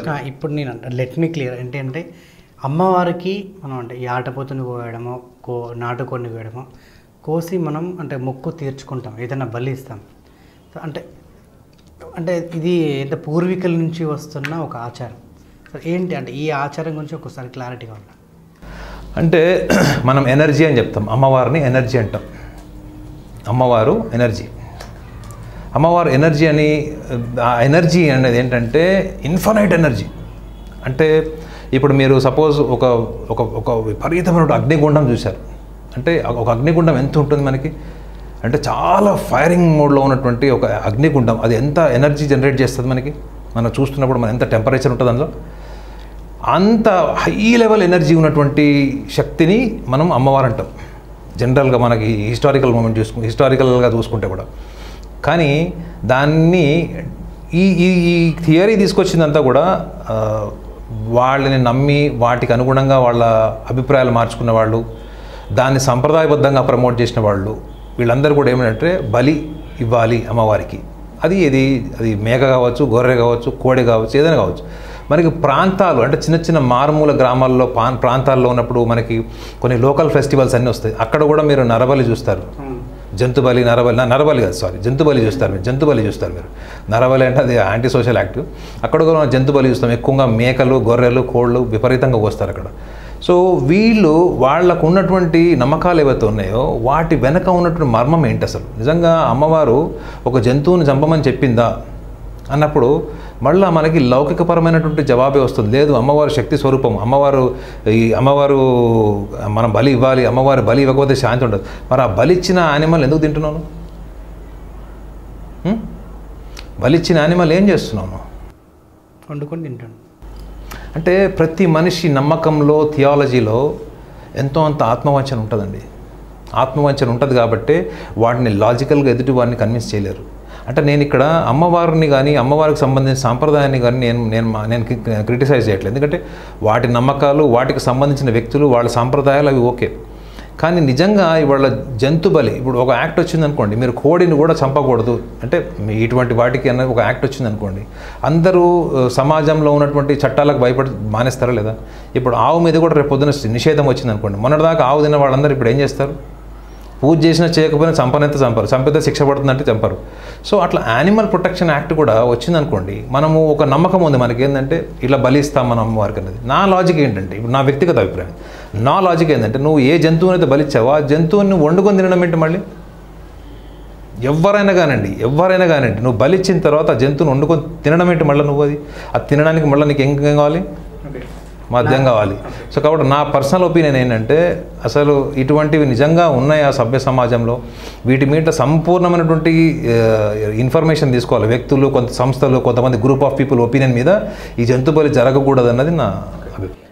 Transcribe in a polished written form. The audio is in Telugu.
ఇప్పుడు నేను లెట్ మీ క్లియర్ ఏంటంటే అమ్మవారికి మనం అంటే ఈ ఆటపోతుని కోయడమో నాటుకొని కోయడమో కోసి మనం అంటే మొక్కు తీర్చుకుంటాం, ఏదైనా బలి ఇస్తాం. అంటే అంటే ఇది అంటే పూర్వీకుల నుంచి వస్తున్న ఒక ఆచారం. ఏంటి అంటే ఈ ఆచారం గురించి ఒకసారి క్లారిటీగా ఉండాలి. అంటే మనం ఎనర్జీ అని చెప్తాం, అమ్మవారిని ఎనర్జీ అంటాం. అమ్మవారు ఎనర్జీ, అమ్మవారు ఎనర్జీ అని. ఆ ఎనర్జీ అనేది ఏంటంటే ఇన్ఫైనైట్ ఎనర్జీ. అంటే ఇప్పుడు మీరు సపోజ్ ఒక ఒక ఒక విపరీతమైన అగ్నిగుండం చూశారు అంటే ఒక అగ్నిగుండం ఎంత ఉంటుంది మనకి అంటే చాలా ఫైరింగ్ మోడ్లో ఉన్నటువంటి ఒక అగ్నిగుండం అది ఎంత ఎనర్జీ జనరేట్ చేస్తుంది మనకి. మనం చూస్తున్నప్పుడు మన ఎంత టెంపరేచర్ ఉంటుంది అందులో, అంత హై లెవెల్ ఎనర్జీ ఉన్నటువంటి శక్తిని మనం అమ్మవారు అంటాం జనరల్గా. మనకి హిస్టారికల్గా చూసుకుంటే కూడా. కానీ దాన్ని ఈ ఈ థియరీ తీసుకొచ్చిందంతా కూడా వాళ్ళని నమ్మి వాటికి అనుగుణంగా వాళ్ళ అభిప్రాయాలు మార్చుకున్న వాళ్ళు, దాన్ని సంప్రదాయబద్ధంగా ప్రమోట్ చేసిన వాళ్ళు, వీళ్ళందరూ కూడా ఏమంటే బలి ఇవ్వాలి అమ్మవారికి. అది మేక కావచ్చు, గొర్రె కావచ్చు, కోడి కావచ్చు, ఏదైనా కావచ్చు. మనకి ప్రాంతాలు అంటే చిన్న చిన్న మారుమూల గ్రామాల్లో ప్రాంతాల్లో ఉన్నప్పుడు మనకి కొన్ని లోకల్ ఫెస్టివల్స్ అన్నీ వస్తాయి. అక్కడ కూడా మీరు నరబలి చూస్తారు, జంతుబలి, నరబలి కాదు సారీ, జంతుబలి చూస్తారు మీరు. నరబలి అంటే అది యాంటీ సోషల్ యాక్ట్. అక్కడ కూడా మనం జంతుబలి చూస్తాం. ఎక్కువగా మేకలు, గొర్రెలు, కోళ్ళు విపరీతంగా వస్తారు అక్కడ. సో వీళ్ళు వాళ్ళకు ఉన్నటువంటి నమ్మకాలు ఏవైతే ఉన్నాయో వాటి వెనక ఉన్నటువంటి మర్మం ఏంటి అసలు? నిజంగా అమ్మవారు ఒక జంతువుని చంపమని చెప్పిందా అన్నప్పుడు మళ్ళీ మనకి లౌకికపరమైనటువంటి జవాబే వస్తుంది. లేదు, అమ్మవారు శక్తి స్వరూపం, అమ్మవారు మనం బలి ఇవ్వాలి, అమ్మవారు బలి ఇవ్వకపోతే శాంతి ఉండదు. మరి ఆ బలిచ్చిన యానిమల్ ఎందుకు తింటున్నాను? బలిచ్చిన యానిమల్ ఏం చేస్తున్నాను? వండుకొని తింటాను. అంటే ప్రతి మనిషి నమ్మకంలో, థియాలజీలో ఎంతో అంత ఆత్మవంచన ఉంటుందండి. ఆత్మవంచన ఉంటుంది కాబట్టి వాటిని లాజికల్గా ఎదుటి వారిని కన్విన్స్ చేయలేరు. అంటే నేను ఇక్కడ అమ్మవారిని కానీ అమ్మవారికి సంబంధించిన సాంప్రదాయాన్ని కానీ నేను క్రిటిసైజ్ చేయట్లేదు. ఎందుకంటే వాటి నమ్మకాలు, వాటికి సంబంధించిన వ్యక్తులు, వాళ్ళ సాంప్రదాయాలు అవి ఓకే. కానీ నిజంగా ఇవాళ జంతు బలి, ఇప్పుడు ఒక యాక్ట్ వచ్చిందనుకోండి, మీరు కోడిని కూడా చంపకూడదు అంటే ఇటువంటి వాటికి అన్న ఒక యాక్ట్ వచ్చిందనుకోండి, అందరూ సమాజంలో ఉన్నటువంటి చట్టాలకు భయపడి మానేస్తారా లేదా? ఇప్పుడు ఆవు మీద కూడా రేపు పొద్దున నిషేధం వచ్చిందనుకోండి, మొన్నటిదాకా ఆవు తిన్న వాళ్ళందరూ ఇప్పుడు ఏం చేస్తారు? పూజ చేసినా చేయకపోయినా చంపనైతే చంపరు, చంపితే శిక్ష పడుతుందంటే చంపరు. సో అట్లా యానిమల్ ప్రొటెక్షన్ యాక్ట్ కూడా వచ్చిందనుకోండి, మనము ఒక నమ్మకం ఉంది మనకి ఏంటంటే ఇట్లా బలిస్తాం మనం అమ్మవారికి అనేది. నా లాజిక్ ఏంటంటే, ఇప్పుడు నా వ్యక్తిగత అభిప్రాయం, నా లాజిక్ ఏంటంటే, నువ్వు ఏ జంతువుని అయితే బలిచ్చావో ఆ జంతువుని వండుకొని తినడం ఏంటి? మళ్ళీ ఎవరైనా కానివ్వండి నువ్వు బలిచ్చిన తర్వాత ఆ జంతువుని వండుకొని తినడం ఏంటి? మళ్ళీ నువ్వు అది తినడానికి మళ్ళీ నీకు ఏం కావాలి? మద్యం కావాలి. సో కాబట్టి నా పర్సనల్ ఒపీనియన్ ఏంటంటే, అసలు ఇటువంటివి నిజంగా ఉన్నాయి ఆ సభ్య సమాజంలో, వీటి మీద సంపూర్ణమైనటువంటి ఇన్ఫర్మేషన్ తీసుకోవాలి వ్యక్తులు, కొంత సంస్థలు, కొంతమంది గ్రూప్ ఆఫ్ పీపుల్ ఒపీనియన్ మీద ఈ జంతు బలి జరగకూడదు అన్నది నా అభిప్రాయం.